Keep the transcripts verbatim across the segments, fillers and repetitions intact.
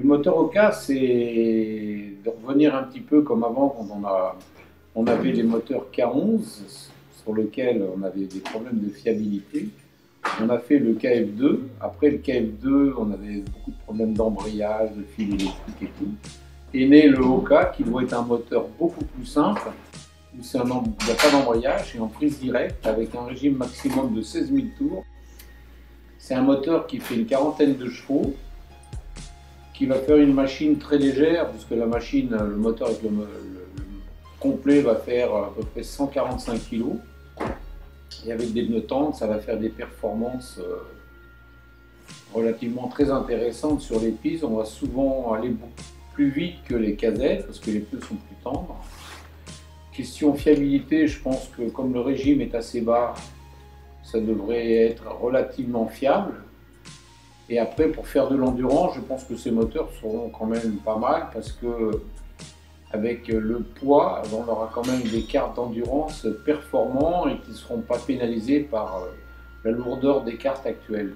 moteur Oka, c'est de revenir un petit peu comme avant quand on, a, on avait les moteurs K onze sur lesquels on avait des problèmes de fiabilité. On a fait le K F deux. Après le K F deux, on avait beaucoup de problèmes d'embrayage, de fil électrique et tout. Est né le Oka qui doit être un moteur beaucoup plus simple, où il n'y a pas d'embrayage et en prise directe avec un régime maximum de seize mille tours. C'est un moteur qui fait une quarantaine de chevaux, qui va faire une machine très légère, puisque la machine, le moteur avec le, le, le complet va faire à peu près cent quarante-cinq kilos. Et avec des pneus tendres, ça va faire des performances euh, relativement très intéressantes sur les pistes. On va souvent aller beaucoup plus vite que les casettes, parce que les pneus sont plus tendres. Question fiabilité, je pense que comme le régime est assez bas, ça devrait être relativement fiable. Et après, pour faire de l'endurance, je pense que ces moteurs seront quand même pas mal parce que avec le poids, on aura quand même des cartes d'endurance performants et qui ne seront pas pénalisés par la lourdeur des cartes actuelles.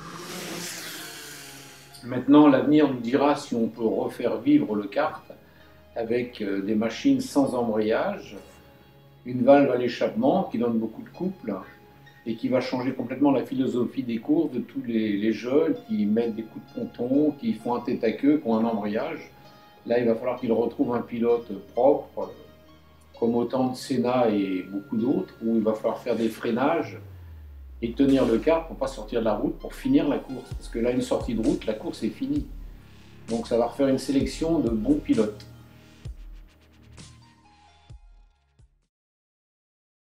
Maintenant, l'avenir nous dira si on peut refaire vivre le kart avec des machines sans embrayage, une valve à l'échappement qui donne beaucoup de couple et qui va changer complètement la philosophie des courses de tous les, les jeunes qui mettent des coups de ponton, qui font un tête à queue, qui ont un embrayage. Là, il va falloir qu'ils retrouvent un pilote propre, comme au temps de Senna et beaucoup d'autres, où il va falloir faire des freinages et tenir le kart pour ne pas sortir de la route, pour finir la course. Parce que là, une sortie de route, la course est finie. Donc ça va refaire une sélection de bons pilotes.